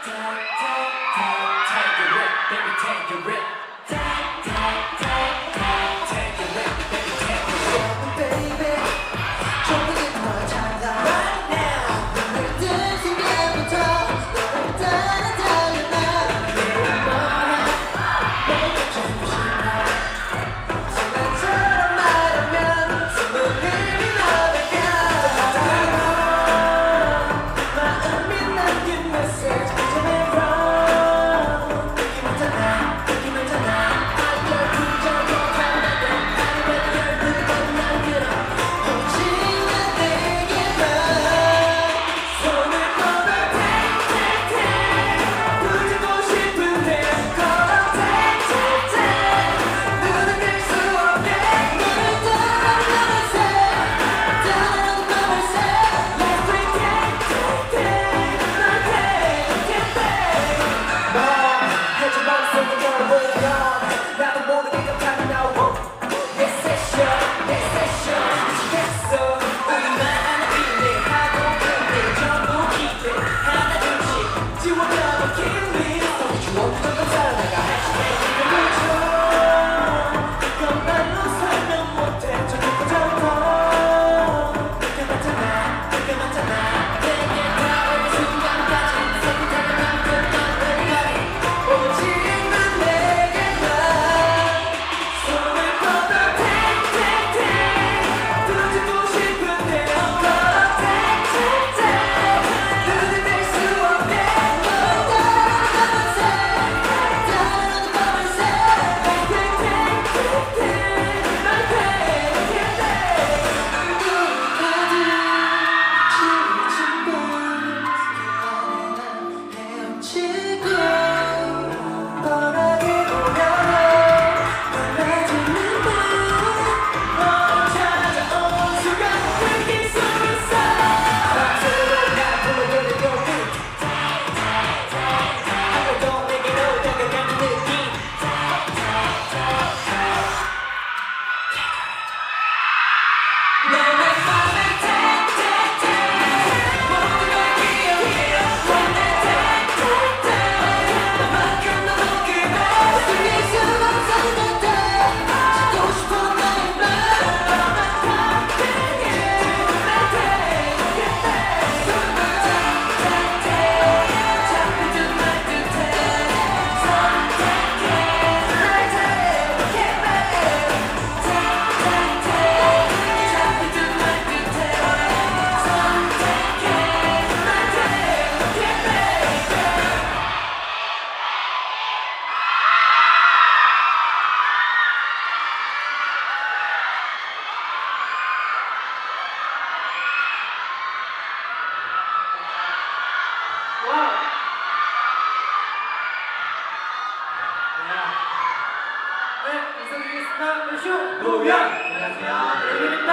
노무현! 안녕하세요. 노무현입니다.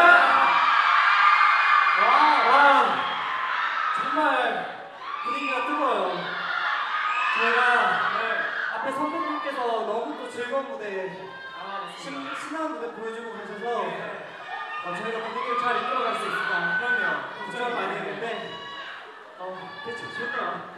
와, 정말 분위기가 뜨거워요. 저희가 앞에 선배님께서 너무 또 즐거운 무대, 신나는 무대 보여주고 가셔서 저희가 분위기를 잘 이끌어갈 수 있을까. 그럼요. 걱정을 많이 했는데 대체 좋네요.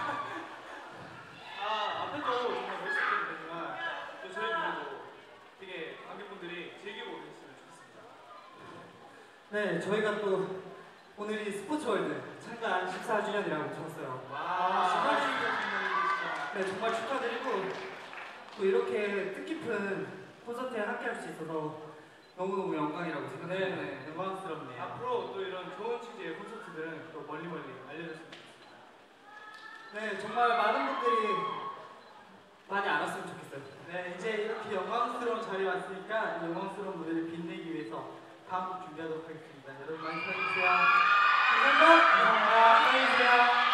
앞에도 정말 멋있었지만 또 저희 무대도 되게 관객분들이 즐기고 오셨으면 좋겠습니다. 네, 저희가 또 오늘이 스포츠월드 창단 14주년이라고 들었어요. 네, 정말 축하드리고 또 이렇게 뜻깊은 콘서트에 함께할 수 있어서 너무너무 영광이라고 생각합니다. 네, 영광스럽네요. 앞으로 또 이런 좋은 취지의 콘서트들은 또 멀리 알려졌으면 좋겠습니다. 네, 정말 많은 분들이 많이 알았으면 좋겠어요. 네, 이제 이렇게 영광스러운 자리에 왔으니까 이 영광스러운 무대를 빛내기 위해서 다음 곡 준비하도록 하겠습니다. 여러분 많이 사랑해주세요. 감사합니다. 감사합니다. 사랑해주세요.